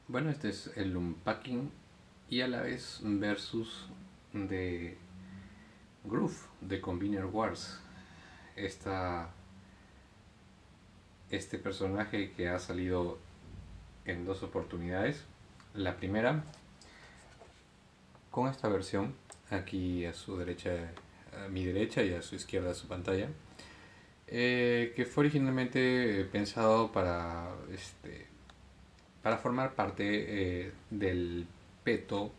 Bueno, este es el unpacking y a la vez versus de Groove de Convener Wars. Esta, este personaje que ha salido en dos oportunidades. La primera con esta versión, aquí a su derecha, a mi derecha y a su izquierda de su pantalla, que fue originalmente pensado para formar parte del peto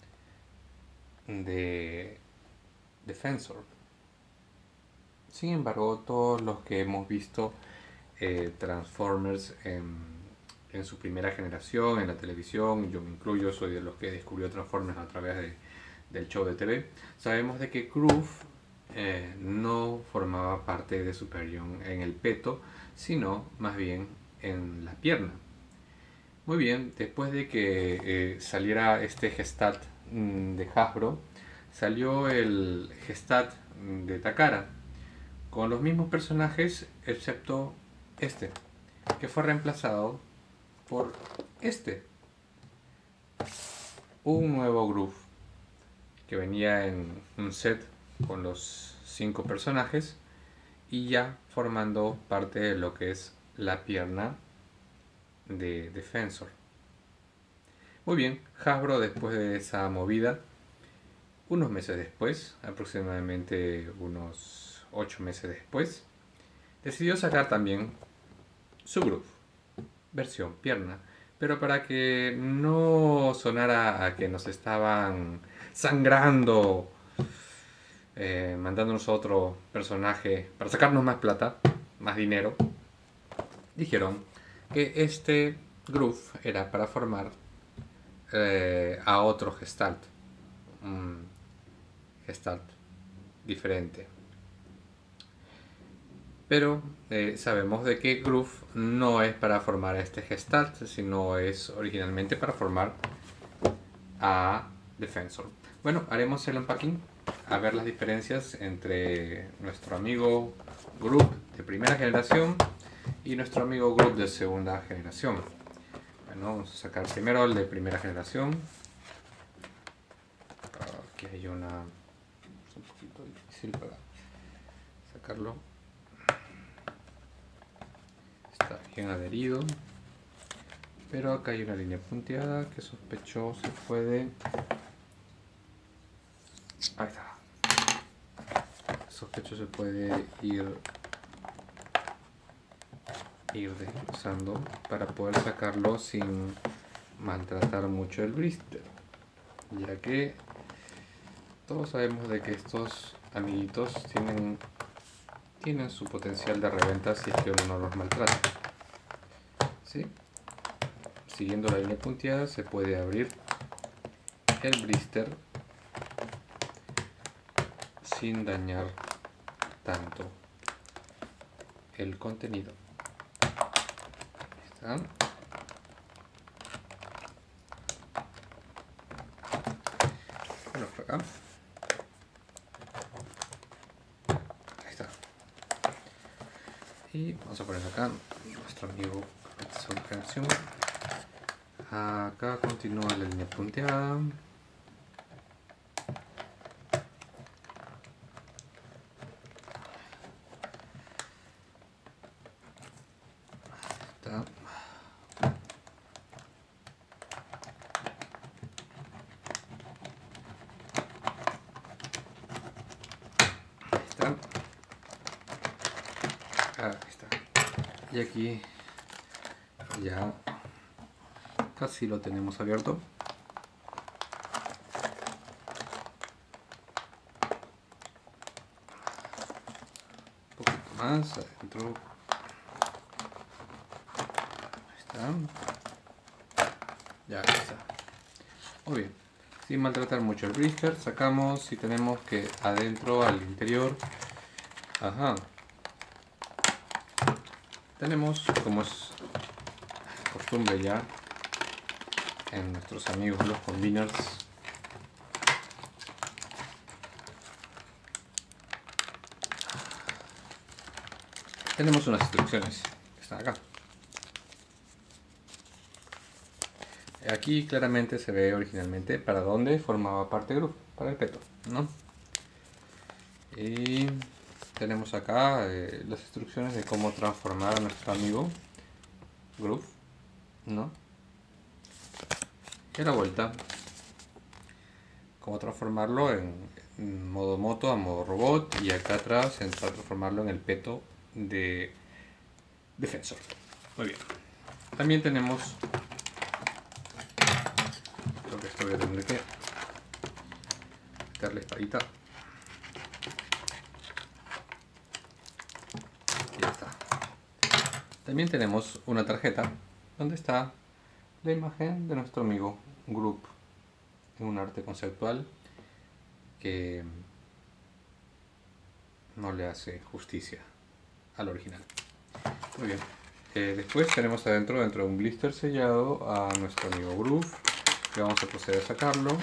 de Defensor. Sin embargo, todos los que hemos visto Transformers en su primera generación, en la televisión, yo me incluyo, soy de los que descubrió Transformers a través del show de TV, sabemos de que Groove no formaba parte de Superion en el peto, sino más bien en la pierna. Muy bien, después de que saliera este Gestat de Hasbro, salió el Gestat de Takara, con los mismos personajes excepto este, que fue reemplazado por este, un nuevo Groove, que venía en un set con los 5 personajes y ya formando parte de lo que es la pierna de Defensor. Muy bien, Hasbro, después de esa movida, unos meses después, aproximadamente unos 8 meses después, decidió sacar también su Groove, versión pierna, pero para que no sonara a que nos estaban sangrando, mandándonos otro personaje para sacarnos más plata, más dinero, dijeron que este Groove era para formar a otro Gestalt, un Gestalt diferente. Pero sabemos de que Groove no es para formar a este Gestalt, sino es originalmente para formar a Defensor. Bueno, haremos el unpacking a ver las diferencias entre nuestro amigo Groove de primera generación y nuestro amigo Groove de segunda generación. Bueno, vamos a sacar primero el de primera generación. Aquí hay una... es un poquito difícil para sacarlo. Está bien adherido, pero acá hay una línea punteada que sospecho se puede... ahí está. Sospecho se puede ir desglosando para poder sacarlo sin maltratar mucho el blister, ya que todos sabemos de que estos amiguitos tienen su potencial de reventa si es que uno no los maltrata. ¿Sí? Siguiendo la línea punteada se puede abrir el blister sin dañar tanto el contenido. Ahí está. Bueno, por acá. Ahí está. Y vamos a poner acá nuestro amigo de segunda generación. Acá continúa la línea punteada. Está. Ahí está. Y aquí ya casi lo tenemos abierto. Un poquito más adentro. Ahí está. Ya está. Muy bien. Sin maltratar mucho el blister, sacamos y tenemos que adentro al interior. Ajá. Tenemos, como es costumbre ya en nuestros amigos los conveners, tenemos unas instrucciones que están acá. Aquí claramente se ve originalmente para dónde formaba parte Groove, para el peto, ¿no? Y tenemos acá las instrucciones de cómo transformar a nuestro amigo Groove, ¿no? Y a la vuelta, cómo transformarlo en modo moto a modo robot, y acá atrás en transformarlo en el peto de Defensor. Muy bien. También tenemos, creo que esto voy a tener que meterle espadita. Y ya está. También tenemos una tarjeta donde está la imagen de nuestro amigo Groove en un arte conceptual que no le hace justicia al original. Muy bien. Después tenemos adentro, dentro de un blister sellado, a nuestro amigo Groove, que vamos a proceder a sacarlo.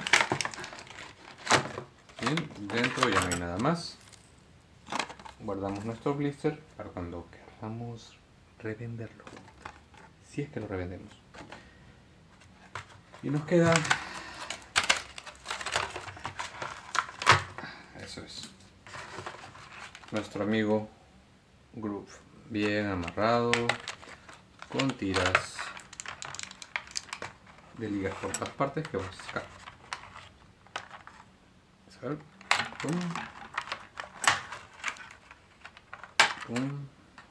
Bien, dentro ya no hay nada más. Guardamos nuestro blister para cuando queramos revenderlo, si es que lo revendemos. Y nos queda, eso es, nuestro amigo Groove, bien amarrado, con tiras de ligas por todas partes que vamos a sacar. Vamos a ver. Pum. Pum.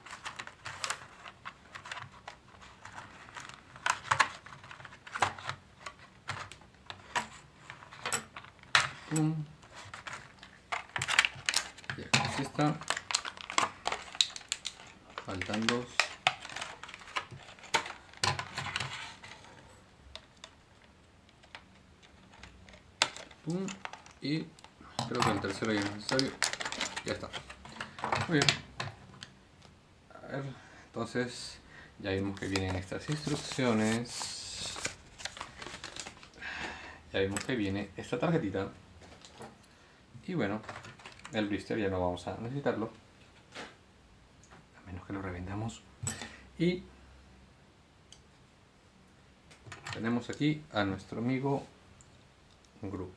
Pum. Y aquí está. Faltan dos. Pum. Y creo que el tercero ya es necesario. Ya está. Muy bien. A ver, entonces ya vimos que vienen estas instrucciones. Ya vimos que viene esta tarjetita. Y bueno, el blister ya no vamos a necesitarlo, a menos que lo revendamos. Y tenemos aquí a nuestro amigo Groove.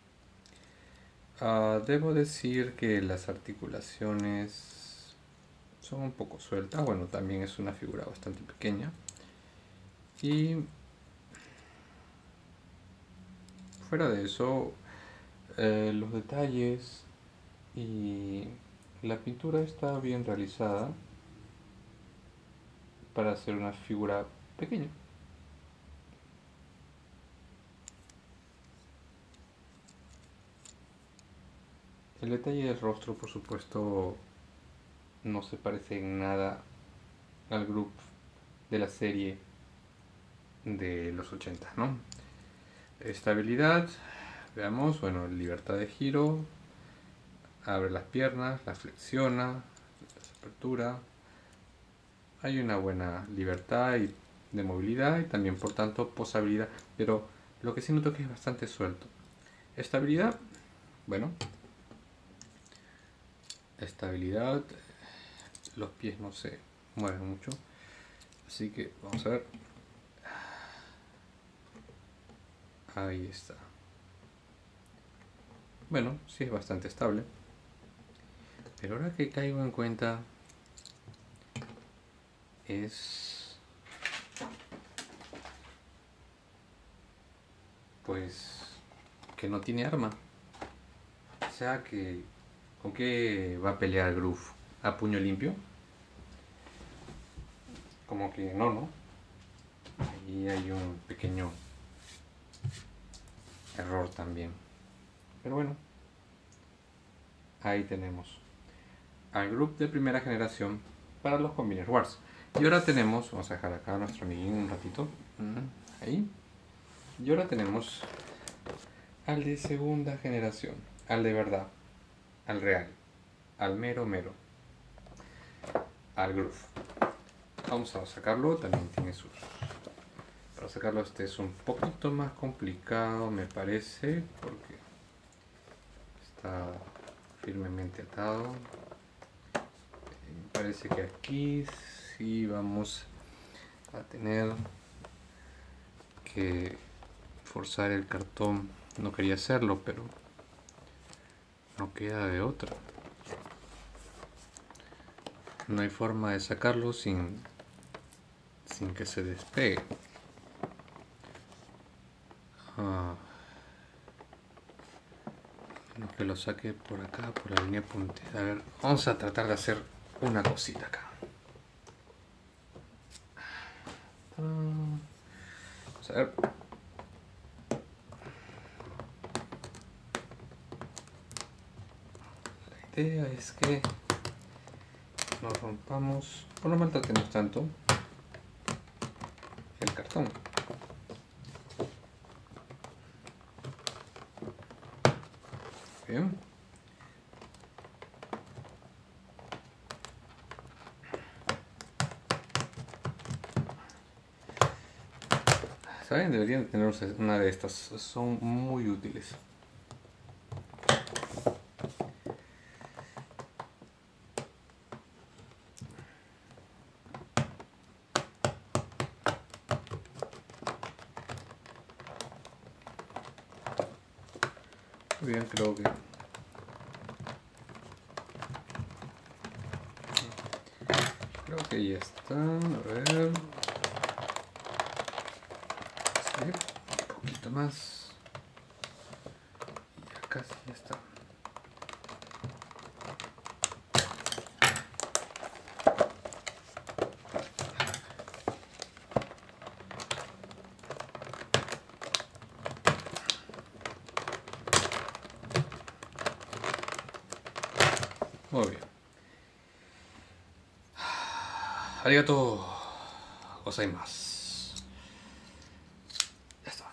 Debo decir que las articulaciones son un poco sueltas. Bueno, también es una figura bastante pequeña. Y fuera de eso, los detalles y la pintura está bien realizada para hacer una figura pequeña. El detalle del rostro, por supuesto, no se parece en nada al Groove de la serie de los 80, ¿no? Estabilidad, veamos, bueno, libertad de giro, abre las piernas, las flexiona, las apertura. Hay una buena libertad de movilidad y también, por tanto, posabilidad, pero lo que sí noto que es bastante suelto. Estabilidad, bueno, estabilidad, los pies no se mueven mucho, así que vamos a ver. Ahí está. Bueno, sí es bastante estable. Pero ahora que caigo en cuenta es, pues, que no tiene arma. O sea que, ¿con qué va a pelear Groove? ¿A puño limpio? Como que no, ¿no? Ahí hay un pequeño error también. Pero bueno, ahí tenemos al Groove de primera generación para los Combiner Wars. Y ahora tenemos, vamos a dejar acá a nuestro amiguín un ratito. Ahí. Y ahora tenemos al de segunda generación, al de verdad, al real, al mero mero, al Groove. Vamos a sacarlo, también tiene sus... Para sacarlo este es un poquito más complicado, me parece, porque está firmemente atado. Me parece que aquí sí vamos a tener que forzar el cartón. No quería hacerlo, pero no queda de otra. No hay forma de sacarlo sin que se despegue. Lo que lo saque por acá, por la línea punteada. A ver, vamos a tratar de hacer una cosita acá. Vamos a ver. La idea es que no rompamos, o no maltratemos tanto el cartón. Bien. ¿Saben? Deberían tener una de estas. Son muy útiles. Muy bien, creo que ya está. A ver. Sí, un poquito más. Y ya casi ya está. Muy bien. Arigato gozaimasu. Ya está.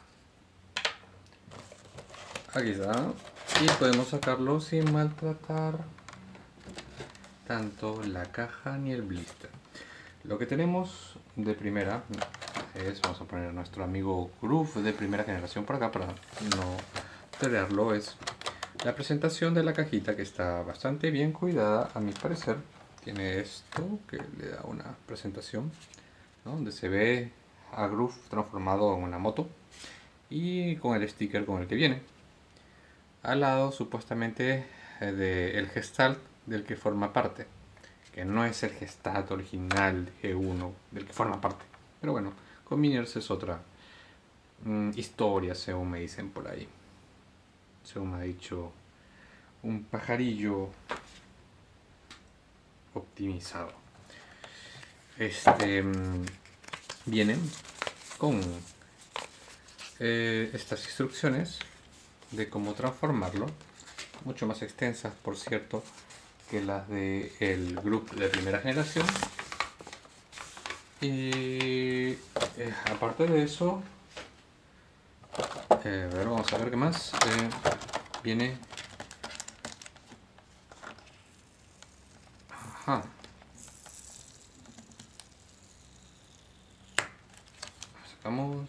Aquí está. Y podemos sacarlo sin maltratar tanto la caja ni el blister. Lo que tenemos de primera es, vamos a poner a nuestro amigo Groove de primera generación por acá para no tenerlo, es la presentación de la cajita, que está bastante bien cuidada a mi parecer. Tiene esto que le da una presentación, ¿no?, donde se ve a Groove transformado en una moto y con el sticker con el que viene. Al lado supuestamente del Gestalt del que forma parte, que no es el Gestalt original G1 del que forma parte. Pero bueno, con Minions es otra historia, según me dicen por ahí. Según me ha dicho un pajarillo optimizado. Vienen con estas instrucciones de cómo transformarlo, mucho más extensas, por cierto, que las del grupo de primera generación. Y aparte de eso, a ver, vamos a ver qué más. Viene... Ajá. Sacamos.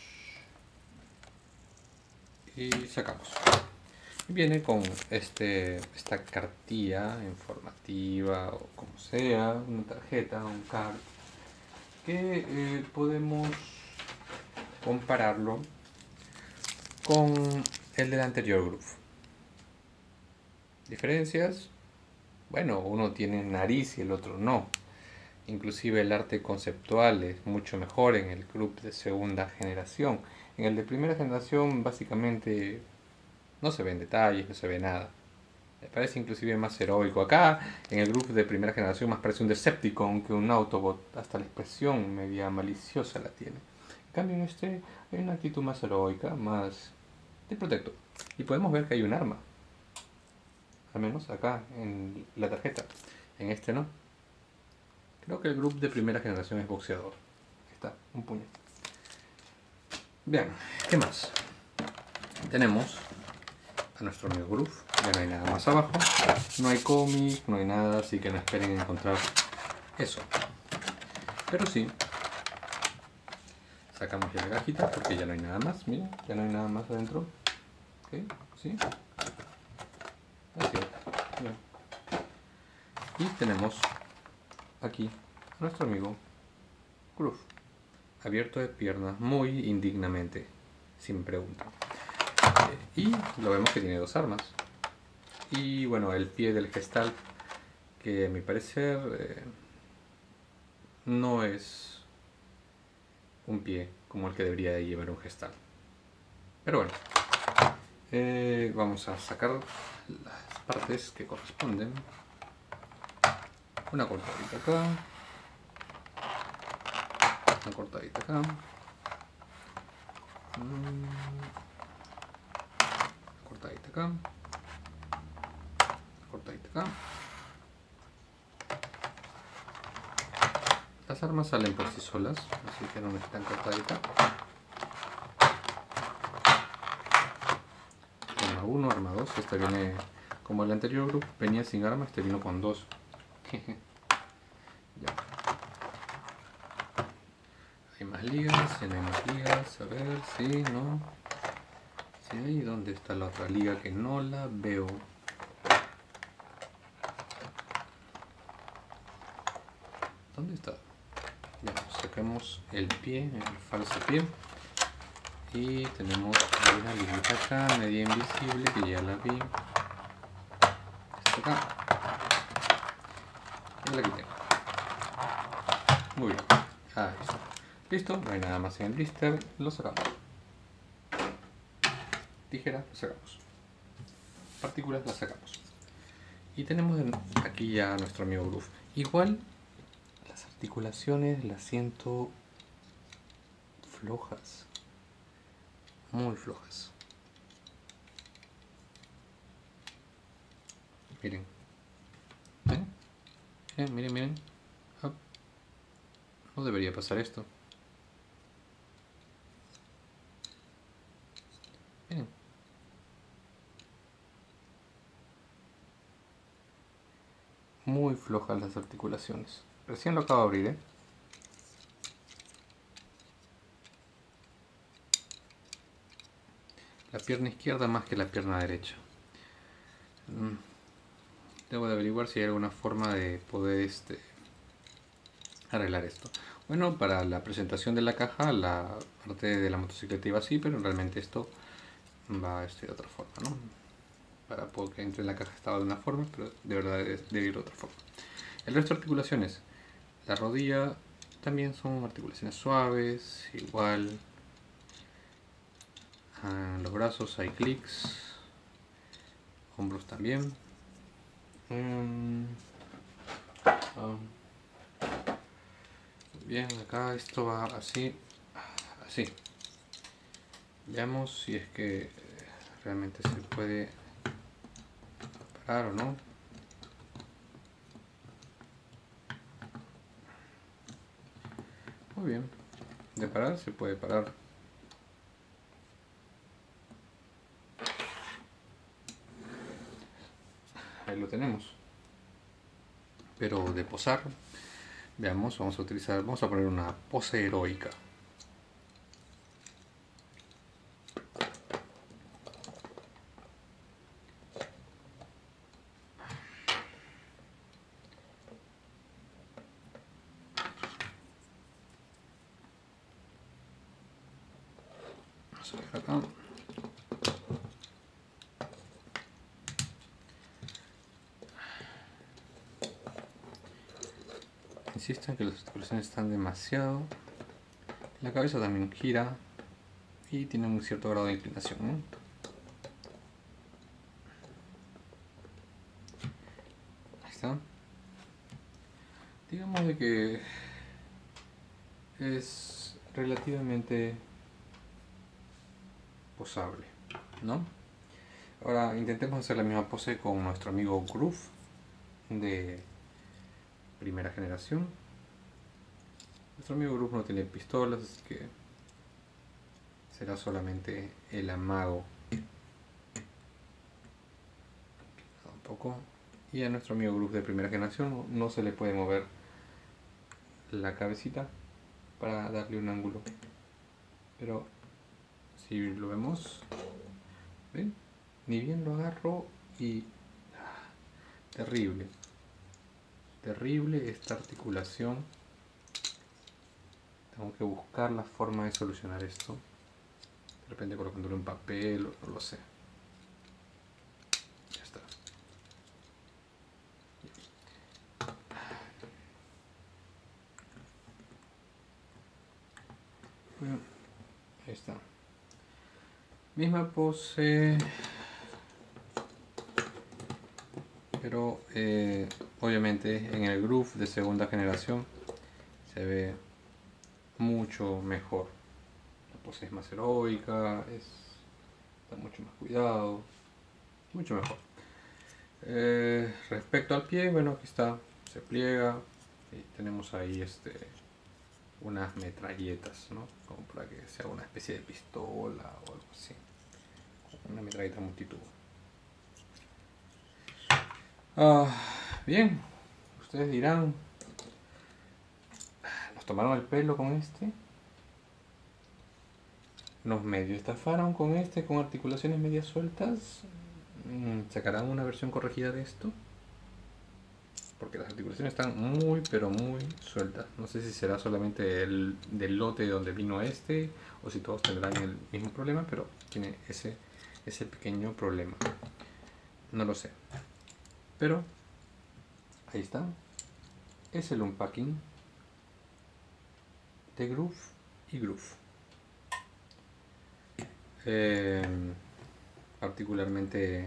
Y sacamos. Viene con esta cartilla informativa o como sea, una tarjeta, un card, que podemos compararlo con el del anterior Groove. ¿Diferencias? Bueno, uno tiene nariz y el otro no. Inclusive el arte conceptual es mucho mejor en el Groove de segunda generación. En el de primera generación básicamente no se ven detalles, no se ve nada. Me parece inclusive más heroico. Acá, en el Groove de primera generación, más parece un Decepticon que un Autobot. Hasta la expresión media maliciosa la tiene. En cambio, en este hay una actitud más heroica, más de protector. Y podemos ver que hay un arma. Al menos acá, en la tarjeta. En este no. Creo que el Groove de primera generación es boxeador. Ahí está, un puño. Bien, ¿qué más? Tenemos a nuestro amigo Groove. Ya no hay nada más abajo. No hay cómic, no hay nada, así que no esperen encontrar eso. Pero sí, sacamos ya la cajita porque ya no hay nada más. Mira, ya no hay nada más adentro. ¿Ok? ¿Sí? Así es. Bien. Y tenemos aquí a nuestro amigo Groove, abierto de piernas muy indignamente. si me preguntan. Y lo vemos que tiene dos armas. Y bueno, el pie del Gestalt, que a mi parecer no es un pie como el que debería de llevar un Gestalt. Pero bueno, vamos a sacar las partes que corresponden. Una cortadita acá, una cortadita acá, cortadita acá, cortadita acá. Las armas salen por sí solas, así que no necesitan cortadita. Arma 1, arma 2, esta viene como el anterior grupo, venía sin arma, este vino con 2. Ya. Hay más ligas, si no hay más ligas, a ver, sí, no. Si hay, ¿dónde está la otra liga que no la veo? ¿Dónde está? Ya, sacamos el pie, el falso pie. Y tenemos una liguita acá, media invisible, que ya la vi. Esta acá. Y la quité. Muy bien. Ahí está. Listo, no hay nada más en el blister. Lo sacamos. Tijera, lo sacamos. Partículas, las sacamos. Y tenemos aquí ya a nuestro amigo Groove. Igual, las articulaciones las siento flojas. Muy flojas. Miren. ¿Ven? Miren, miren, miren. Up. No debería pasar esto. Miren. Muy flojas las articulaciones. Recién lo acabo de abrir, ¿eh? La pierna izquierda más que la pierna derecha. Debo de averiguar si hay alguna forma de poder arreglar esto. Bueno, para la presentación de la caja, la parte de la motocicleta iba así, pero realmente esto va de otra forma, ¿no? Para poder que entre en la caja estaba de una forma, pero de verdad debe ir de otra forma. El resto de articulaciones, la rodilla también son articulaciones suaves, igual. Los brazos hay clics, hombros también. Bien, acá esto va así, así. Veamos si es que realmente se puede parar o no. Muy bien, de parar se puede parar. Ahí lo tenemos. Pero de posar, veamos, vamos a poner una pose heroica. Vamos a ver acá. Insisto en que las articulaciones están demasiado. La cabeza también gira y tiene un cierto grado de inclinación, ¿no? Ahí está. Digamos de que es relativamente posable, ¿no? Ahora intentemos hacer la misma pose con nuestro amigo Groove de primera generación. Nuestro amigo Groove no tiene pistolas, así que será solamente el amago. Un poco. Y a nuestro amigo Groove de primera generación no se le puede mover la cabecita para darle un ángulo. Pero si lo vemos, ¿ven? Ni bien lo agarro y... terrible. Terrible esta articulación. Tengo que buscar la forma de solucionar esto. repente colocándole un papel, no lo sé. Ya está. Bueno, ahí está. Misma pose, pero obviamente en el groove de segunda generación se ve mucho mejor. La pose es más heroica, está mucho más cuidado, mucho mejor. Respecto al pie, bueno, aquí está, se pliega y tenemos ahí unas metralletas, ¿no? Como para que sea una especie de pistola o algo así. Una metralleta multitubo. Ah, bien, ustedes dirán, ¿nos tomaron el pelo con este? ¿Nos medio estafaron con con articulaciones medias sueltas? ¿Sacarán una versión corregida de esto? Porque las articulaciones están muy, pero muy sueltas. No sé si será solamente el del lote donde vino o si todos tendrán el mismo problema, pero tiene ese pequeño problema. No lo sé. Pero ahí está. Es el unpacking de Groove y Groove. Eh, particularmente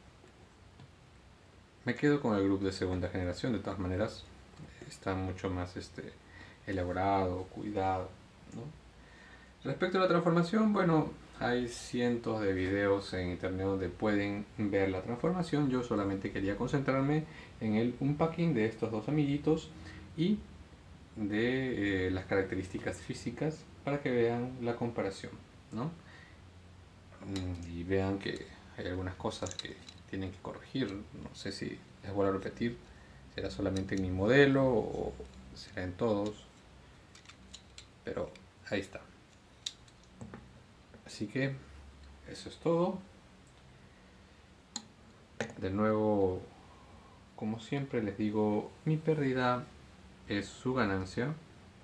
me quedo con el Groove de segunda generación. De todas maneras, está mucho más elaborado, cuidado, ¿no? Respecto a la transformación, bueno, hay cientos de videos en internet donde pueden ver la transformación. Yo solamente quería concentrarme en el unpacking de estos dos amiguitos y de las características físicas para que vean la comparación, ¿no? Y vean que hay algunas cosas que tienen que corregir. No sé si les vuelvo a repetir, será solamente en mi modelo o será en todos, pero ahí está. Así que eso es todo. De nuevo, como siempre les digo, mi pérdida es su ganancia.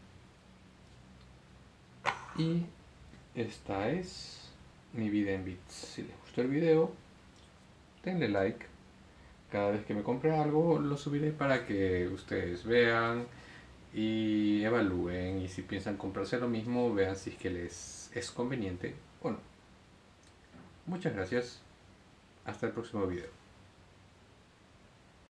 Y esta es mi vida en bits. Si les gustó el video, denle like. Cada vez que me compre algo, lo subiré para que ustedes vean y evalúen. Y si piensan comprarse lo mismo, vean si es que les es conveniente o no. Muchas gracias. Hasta el próximo video.